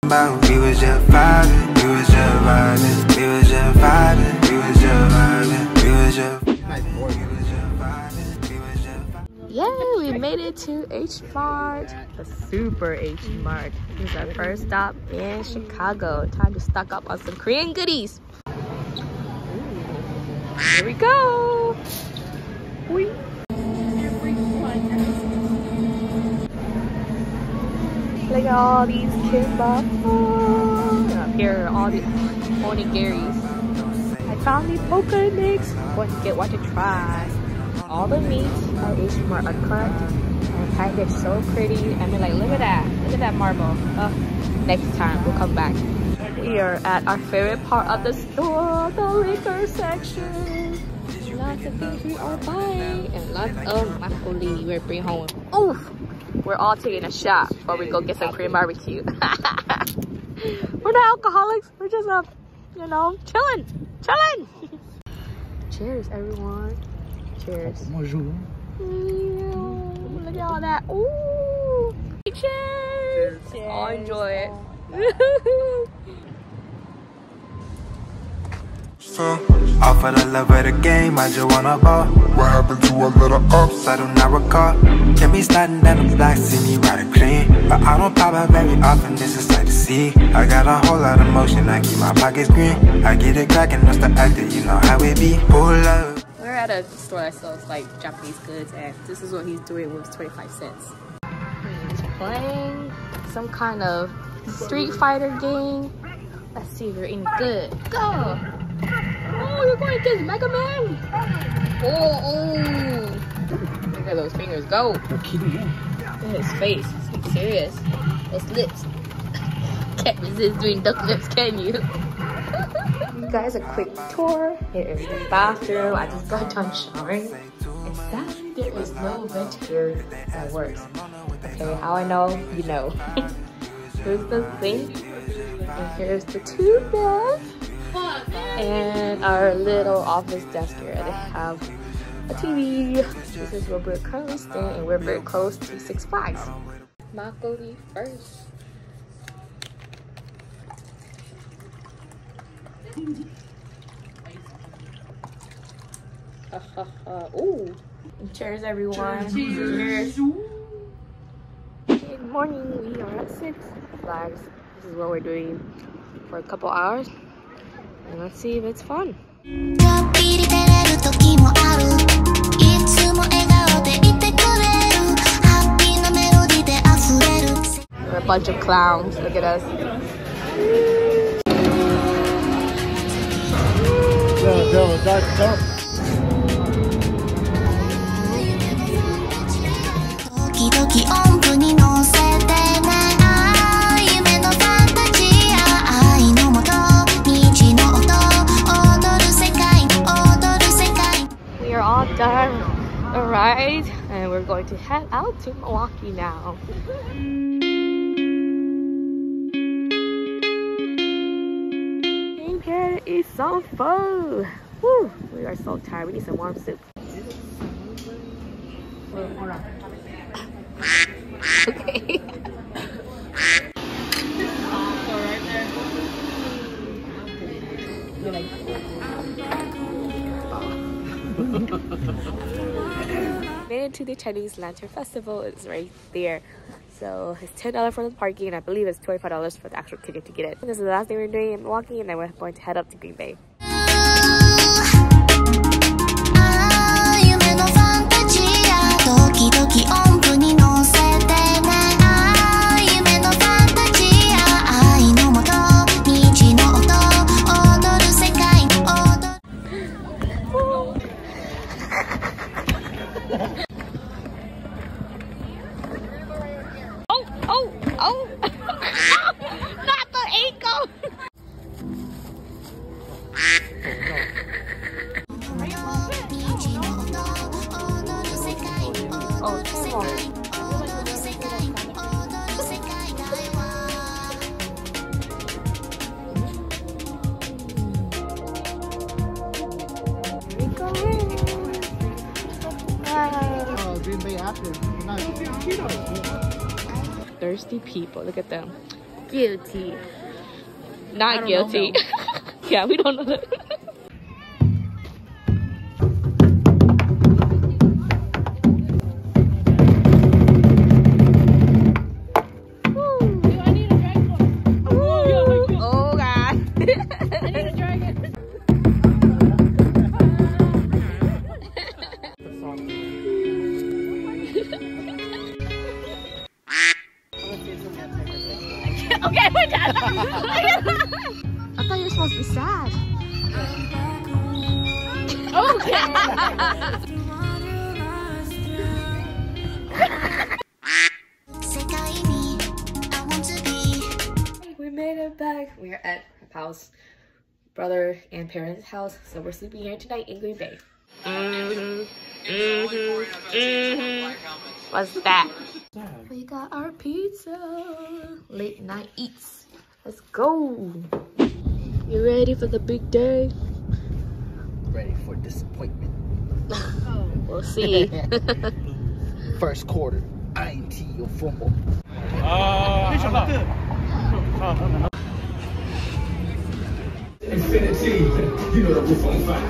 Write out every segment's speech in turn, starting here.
We was just vibing, we was just vibing, we was just vibing, we was just vibing, we was just vibing. Yeah, we made it to H Mart, the super H Mart. This is our first stop in Chicago. Time to stock up on some Korean goodies. Ooh. Here we go. Whee. Look at all these kimbap. Oh, up here are all these onigiris. I found these poke mix. Going to get one to try. All the meats at H Mart are cut and packaged so pretty. I mean, like, look at that marble. Next time we'll come back. We are at our favorite part of the store, the liquor section. Lots of things we are buying and lots of makgeolli we're bringing home. Oof! We're all taking a shot before we go get some Korean barbecue. We're not alcoholics. We're just, you know, chilling. Cheers, everyone. Cheers. Bonjour. Look at all that. Ooh. Cheers. Cheers. I'll enjoy it. So, all for the love of the game, I just wanna ball. What happened to a little ups? I do not recall. Can be sliding down the block, see me riding clean. But I don't pop out very often, this is like to see. I got a whole lot of motion, I keep my pockets green. I get it cracking, that's the actor, you know how it be. Pull up. We're at a store that sells like Japanese goods, and this is what he's doing with 25 cents. He's playing some kind of Street Fighter game. Let's see if we're any good. Go! Oh, you're going against Mega Man! Oh! Look at those fingers go! Look at his face. He's serious. Those lips. Can't resist doing duck lips, can you? You guys, a quick tour. Here is the bathroom. I just got done showering. And sadly, there is no vent here that works. Okay, how I know? You know. Here's the sink. And here's the two beds. And our little office desk here. They have a TV. This is where we're currently staying, and we're very close to Six Flags. Makgeolli first. Ooh. Cheers, everyone. Cheers. Good morning. We are at Six Flags. This is what we're doing for a couple hours. And let's see if it's fun. We're a bunch of clowns. Look at us. We are all done a ride, and we're going to head out to Milwaukee now. Here is some food. Woo! We are so tired. We need some warm soup. Okay. Made it to the Chinese Lantern Festival. It's right there. So it's $10 for the parking, and I believe it's $25 for the actual ticket to get it. This is the last thing we're doing in Milwaukee, and then we're going to head up to Green Bay. Oh! Not the ankle! Oh, come on. Oh, Green Bay after. Thirsty people, look at them. Guilty. Not guilty. Yeah, we don't know that. Okay, we're done. I thought you were supposed to be sad. Okay. We made it back. We're at Papa's brother and parents' house, so we're sleeping here tonight in Green Bay. What's that? We got our pizza. Late night eats. Let's go. You ready for the big day? Ready for disappointment. We'll see. First quarter, INT or fumble. Infinity, you know the roof on fire.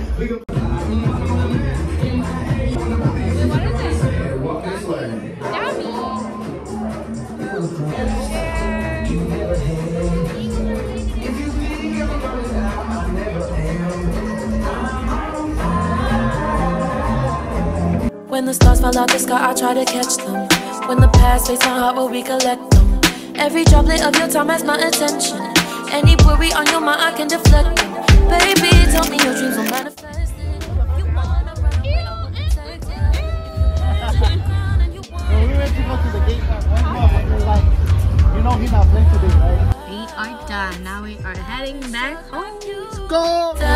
When the stars fall out the sky, I try to catch them. When the past fades, my heart will recollect them. Every droplet of your time has my attention. Any worry on your mind, I can deflect them. Baby, tell me your dreams will manifest. You wanna run away, I'll protect you. We went to go to the gate. Like, you know he's not playing today, right? We are done. Now we are heading back home. Let's go!